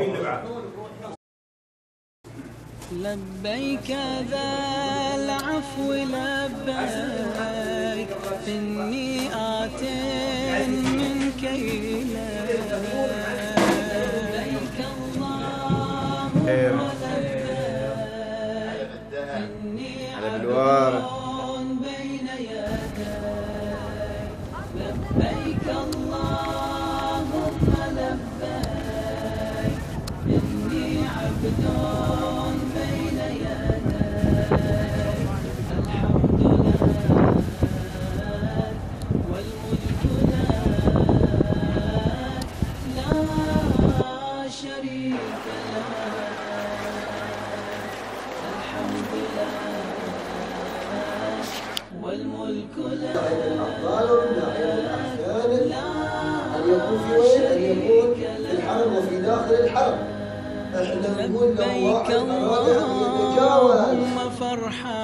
لبيك ذا العفو لبيك إني آت منك إليك لبيك اللهم لبيك إني عبد بين يديك لبيك اللهم لبيك إني عبد بين يديك الحمد لله والملك لا شريك له الحمد لله والملك لا أن يكون في وين؟ أن يكون في الحرم وفي داخل الحرم. لبيك اللهم فرحا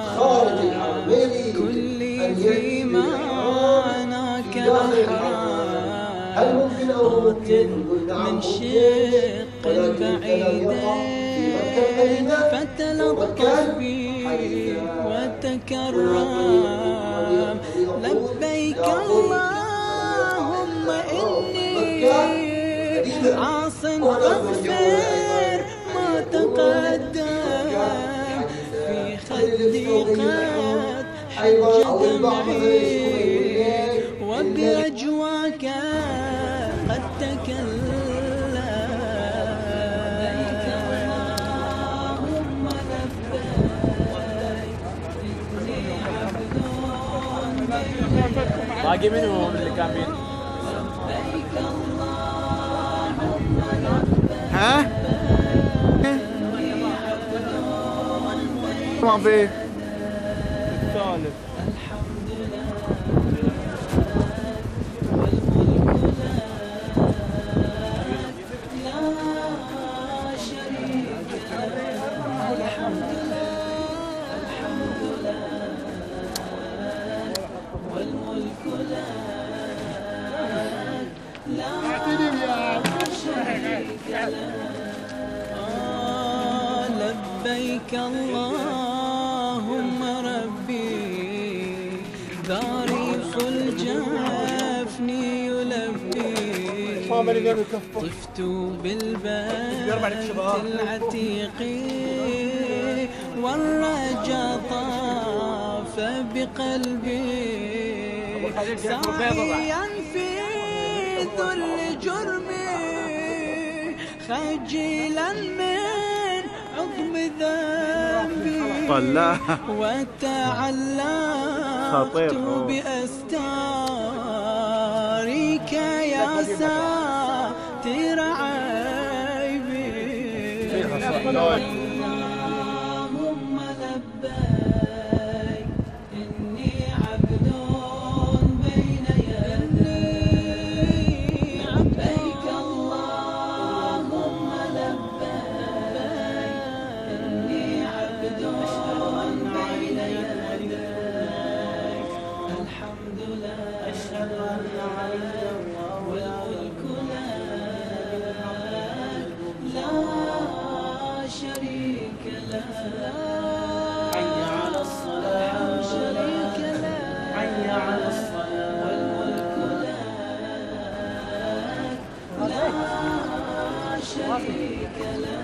كلي في معناك أحرام من شق البعيدين فتلطف بي وتكرم لبيك اللهم إني عاص فاغفر ما تقدم في خدي قد حج دمعي وبأجواك قد تكلم لبيك اللهم لبيك إني عبد باقي منهم اللي كان بين لبيك اللهم ها؟ ما في الثالث الحمد لله والملك لا شريك له الحمد لله والملك لا شريك له لبيك اللهم ربي ظريف الجفن يلبي طفت بالبيت العتيق والرجا طاف بقلبي سعيا في ذل جرمي خجلا من عظم ذنبي وتعلقت بأستارك يا ساتر عيبي اللهم لبيك إني عبد بين يديك لبيك اللهم لبيك إني عبد بين يديك الحمد لله أشهد أن لا إله إلا الله والملك لا شريك له حي على الصلاة شريك له حي على الصلاة والملك لا شريك له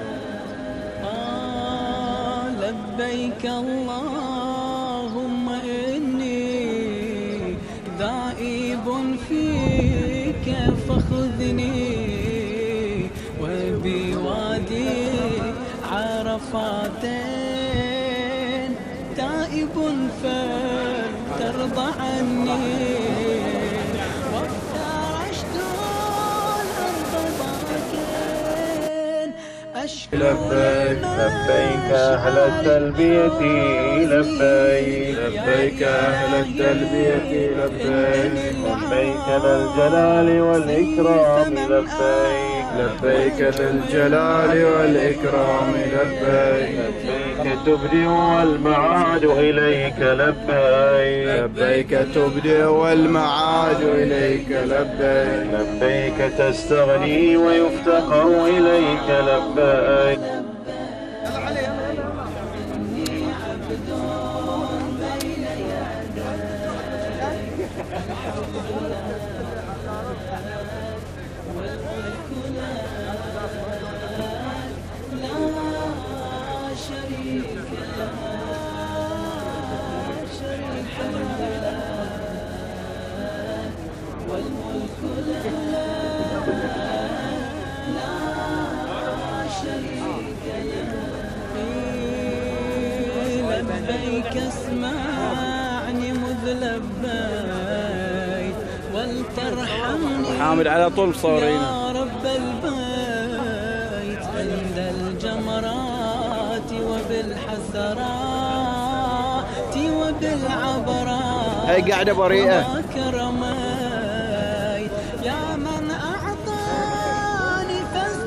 لبيك اللهم إني ذائب فيك فخذني وبوادي عرفات تائب فلترضى عني وافترشت الأرض باكٍ أشكو لبيك لبيك أهل التلبية لبيك لبيك أهل التلبية لبيك لبيك ذا الجلال والإكرام لبيك لبيك ذا الجلال والإكرام لبيك لبيك لبيك تبدي والمعاد إليك لبيك لبيك تبدي والمعاد إليك لبيك لبيك تستغني ويفتقر إليك لبيك لبيك اسمعني مذ لبيت ولترحمني حامد على طول صورينا يا رب البيت عند الجمرات وبالحسرات وبالعبرات هي قاعدة بريئة وكرميت يا من أعطاني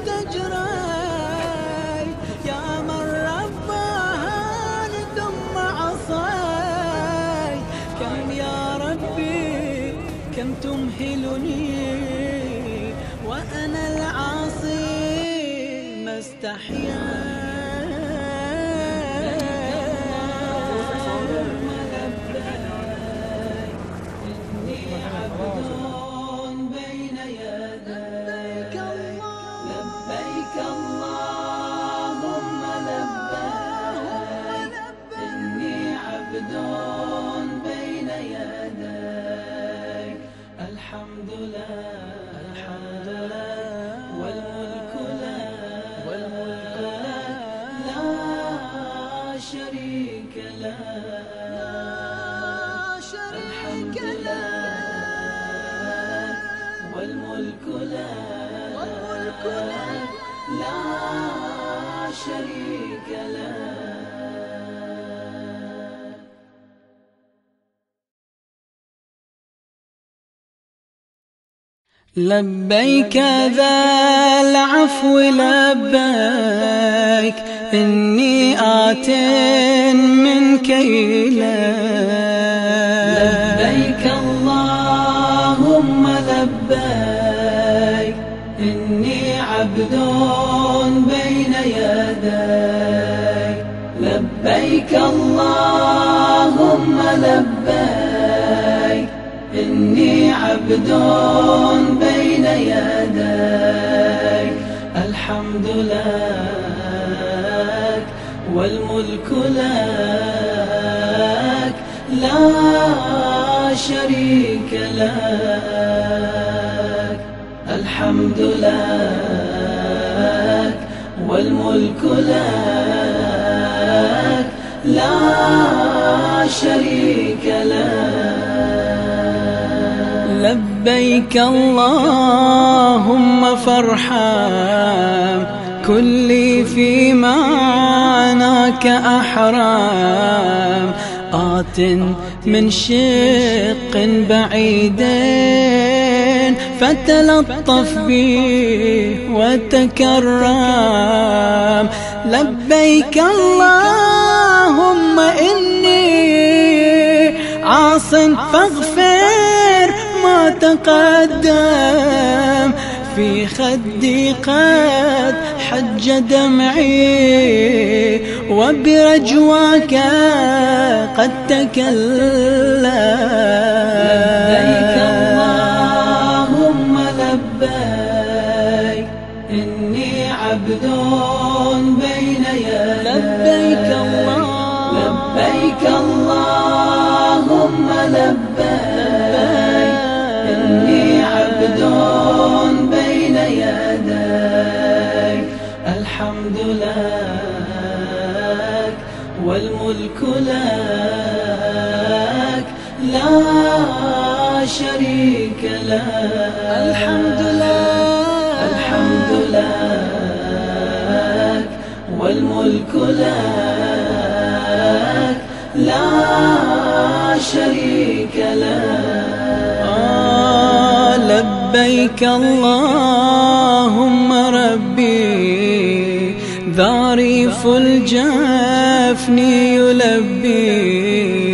فاستجريت يا من رباني ثم عصيت كم يا ربي كم تمهلني وأنا العاصي ما استحييت الحمد لله والملك له لا شريك له الحمد لله والملك له لا شريك له لبيك ذا العفو لبيك إني آت منك إليك لبيك اللهم لبيك إني عبد بين يديك لبيك اللهم لبيك إني عبد بين يديك الحمد لك والملك لك لا شريك لك الحمد لك والملك لك لا شريك لك لبيك اللهم فارحم كلي في معناك أحرام آت من شق بعيد فتلطف بي وتكرم لبيك اللهم إني عاص فاغفر ما تقدم في خدي قد حج دمعي وبرجواك قد تكلم لبيك اللهم لبيك إني عبد بين يديك لبيك اللهم لبيك إني عبد بين يديك الحمد لك والملك لك لا شريك لك الحمد لك والملك لك لا شريك لك لبيك اللهم ربي ذاريف الجفن يلبي